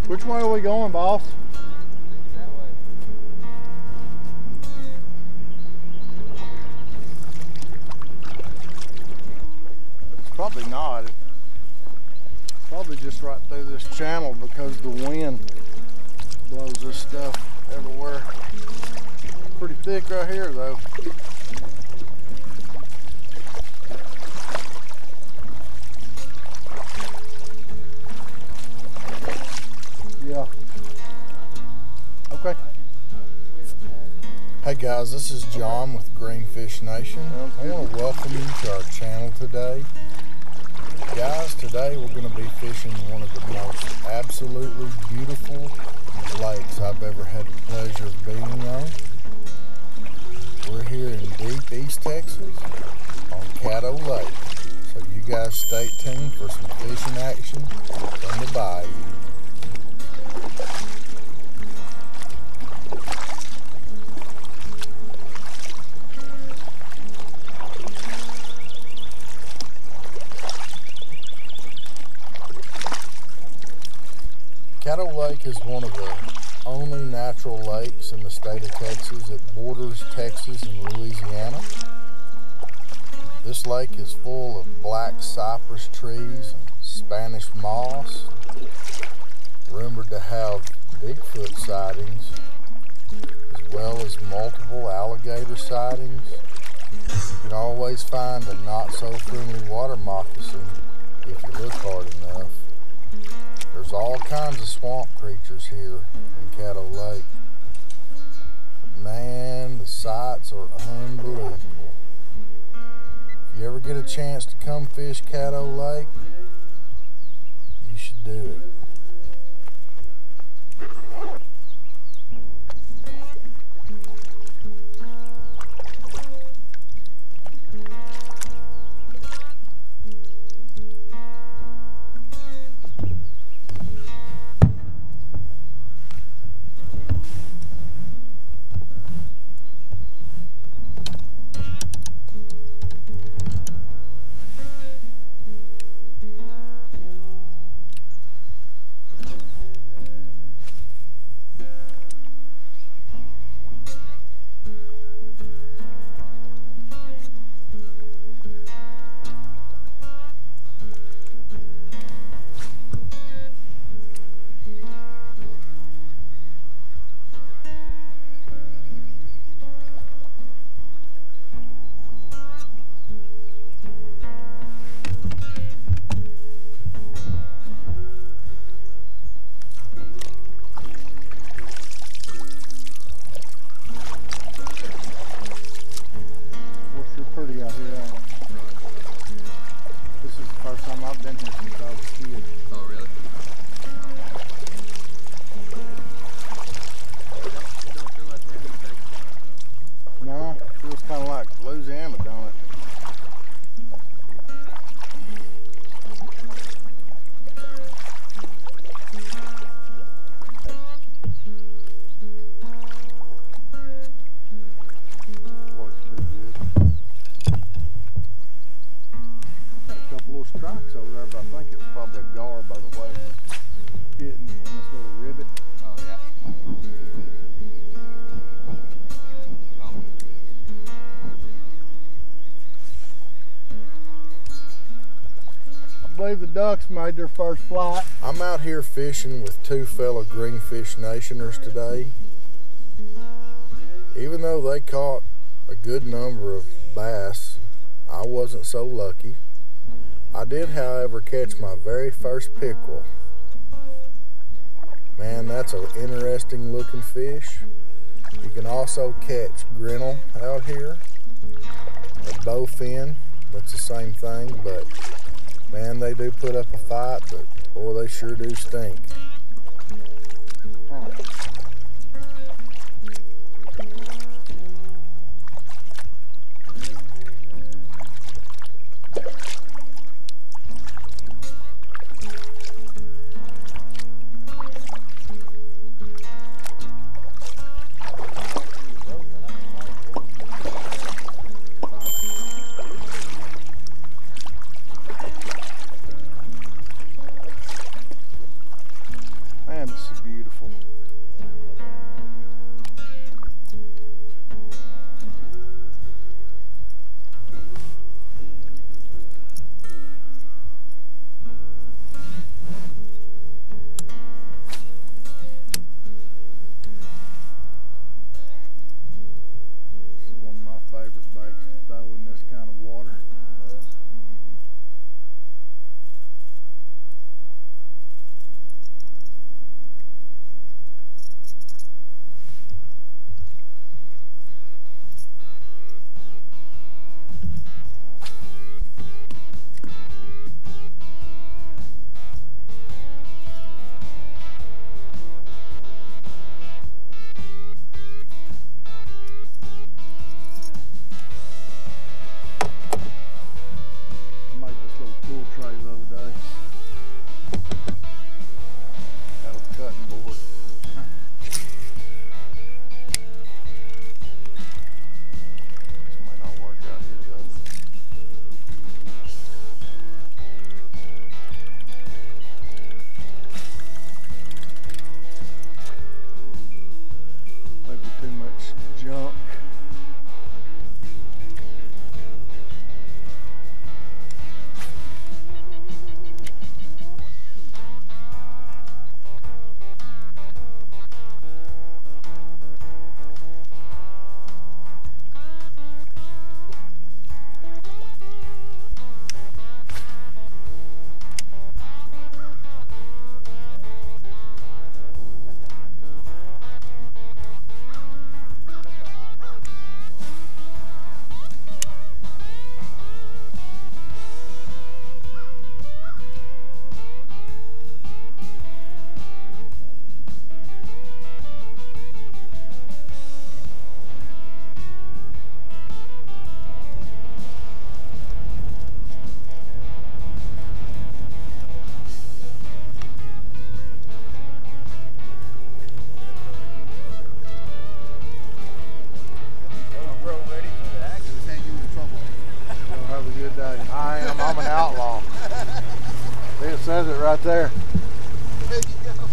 Which way are we going, boss? That way. It's probably not. It's probably just right through this channel because the wind blows this stuff everywhere. Pretty thick right here though. Yeah. Okay. Hey guys, this is John with Greenfish Nation. I want to welcome you to our channel today. Guys, today we're going to be fishing one of the most absolutely beautiful lakes I've ever had the pleasure of being on. We're here in deep East Texas on Caddo Lake. So you guys stay tuned for some fishing action from the bayou. Caddo Lake is one of the only natural lakes in the state of Texas that borders Texas and Louisiana. This lake is full of black cypress trees and Spanish moss, rumored to have Bigfoot sightings, as well as multiple alligator sightings. You can always find a not-so-friendly water moccasin if you look hard enough. There's all kinds of swamp creatures here in Caddo Lake. Man, the sights are unbelievable. If you ever get a chance to come fish Caddo Lake, you should do it. Pretty out here, ain't it? This is the first time I've been here since I was a kid. Oh, really? It don't feel like we're in Texas. No, it feels kind of like Louisiana, don't it? Strikes over there, but I think it was probably a gar by the way it's hitting on this little rivet. Oh, yeah. Oh. I believe the ducks made their first flight. I'm out here fishing with two fellow Greenfish Nationers today. Even though they caught a good number of bass, I wasn't so lucky. I did, however, catch my very first pickerel. Man, that's an interesting looking fish. You can also catch grinnell out here, a bowfin, that's the same thing, but man, they do put up a fight, but boy, they sure do stink. Man, this is beautiful. This is one of my favorite baits to throw in this kind of water. I'm an outlaw. It says it right there. There you go.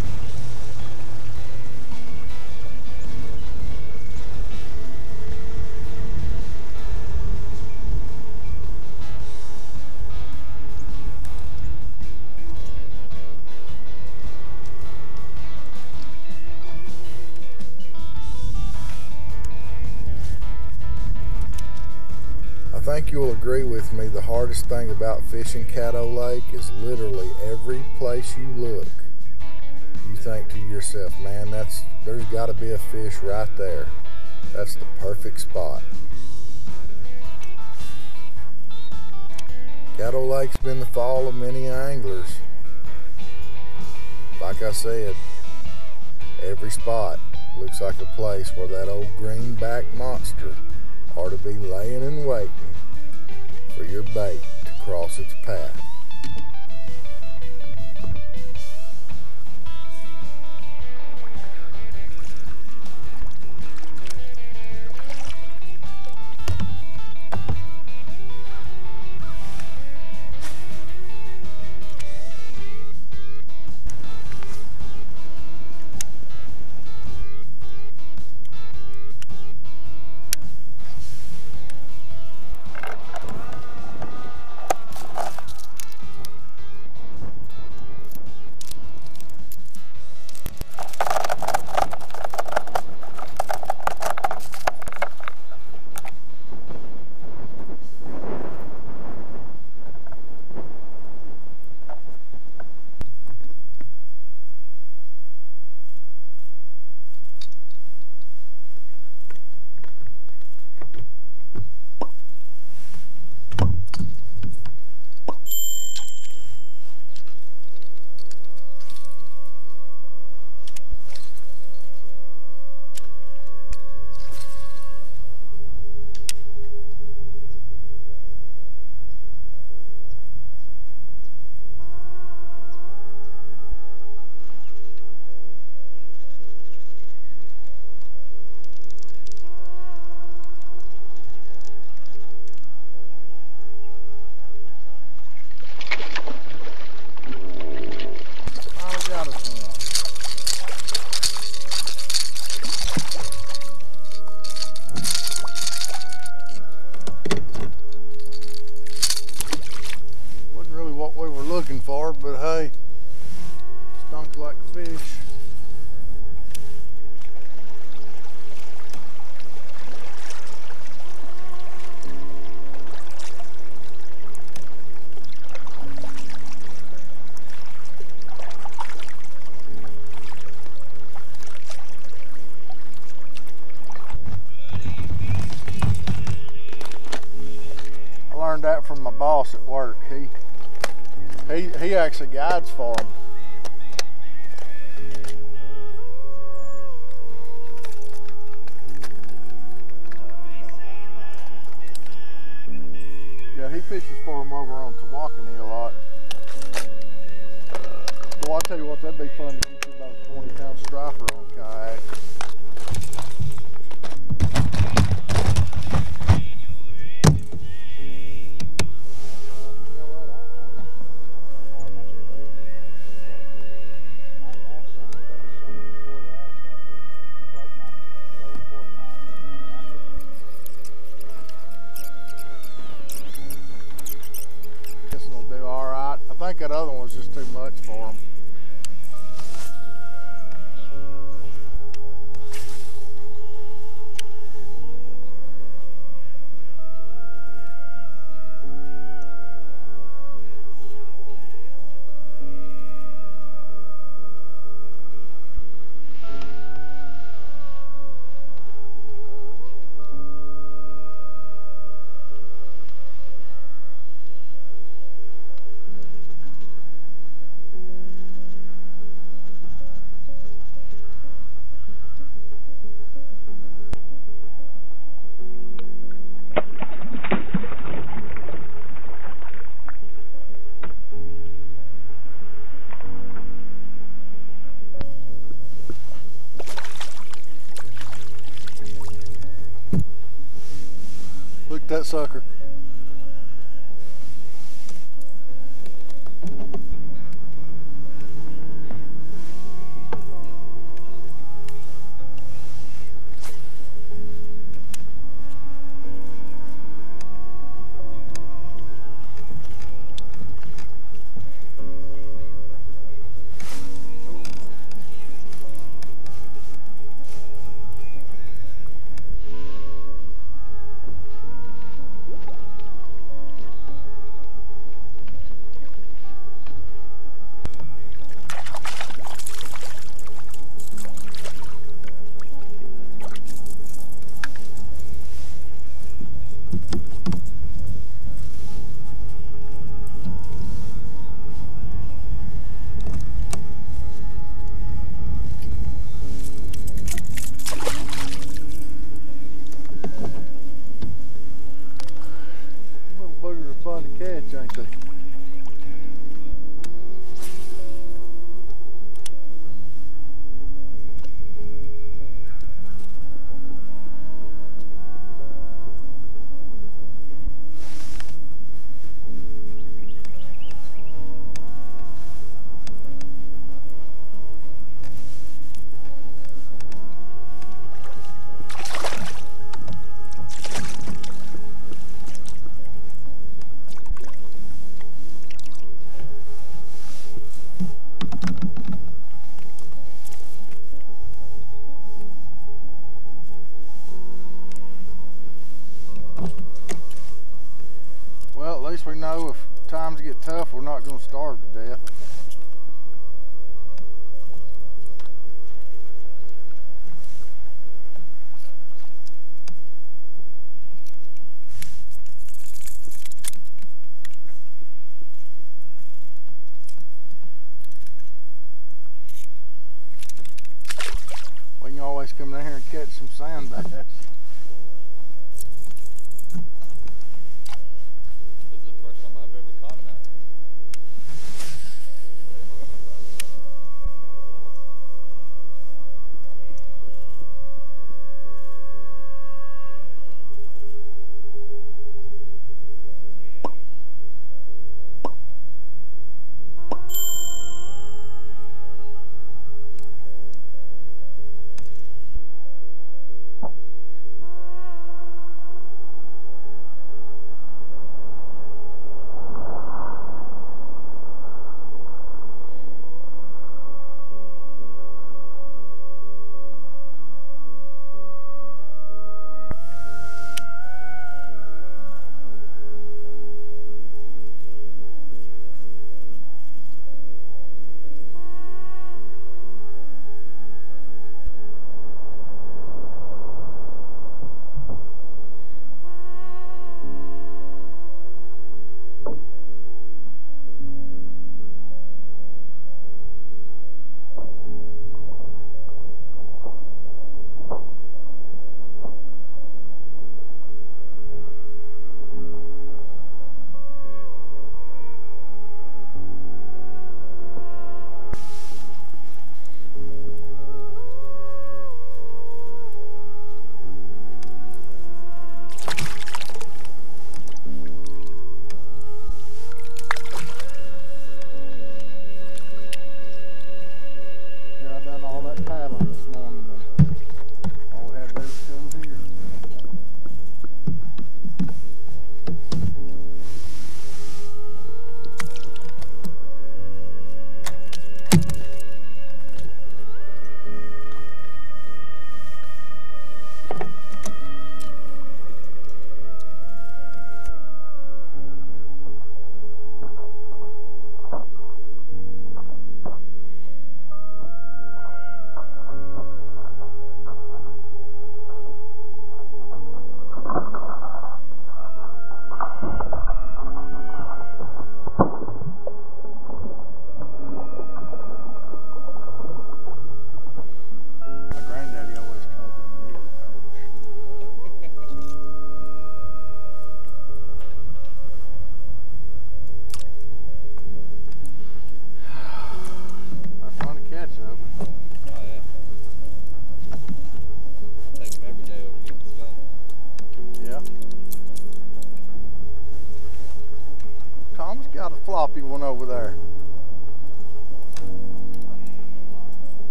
I think you'll agree with me, the hardest thing about fishing Caddo Lake is literally every place you look, you think to yourself, man, there's got to be a fish right there. That's the perfect spot. Caddo Lake's been the fall of many anglers. Like I said, every spot looks like a place where that old greenback monster ought to be laying and waiting for your bait to cross its path. Got us one. look like fish. I learned that from my boss at work. He actually guides for them. Yeah, he fishes for them over on Tawakoni a lot. Boy, I'll tell you what, that'd be fun to get you about a 20-pound striper on a kayak. I think that other one was just too much for him. Look at that sucker. Fun to catch, ain't they? Well, at least we know if times get tough, we're not going to starve to death. We can always come down here and catch some sand bass.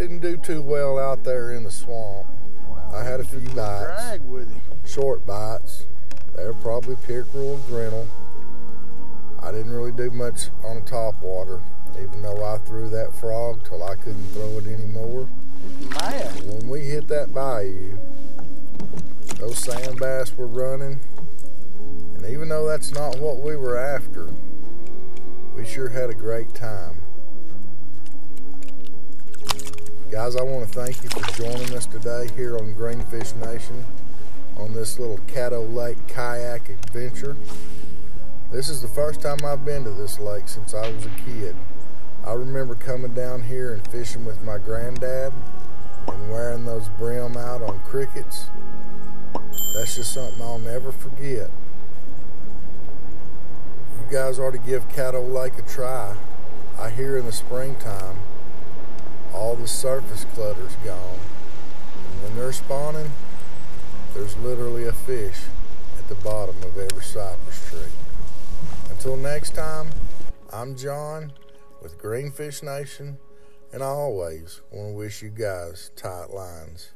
Didn't do too well out there in the swamp. Wow, I had a few bites. Drag with him. Short bites. They were probably pickerel or grinnell. I didn't really do much on the top water, even though I threw that frog till I couldn't throw it anymore. When we hit that bayou, those sand bass were running, and even though that's not what we were after, we sure had a great time. Guys, I want to thank you for joining us today here on Greenfish Nation on this little Caddo Lake kayak adventure. This is the first time I've been to this lake since I was a kid. I remember coming down here and fishing with my granddad and wearing those brim out on crickets. That's just something I'll never forget. You guys ought to give Caddo Lake a try. I hear in the springtime all the surface clutter's gone, and when they're spawning, there's literally a fish at the bottom of every cypress tree. Until next time, I'm John with Greenfish Nation, and I always want to wish you guys tight lines.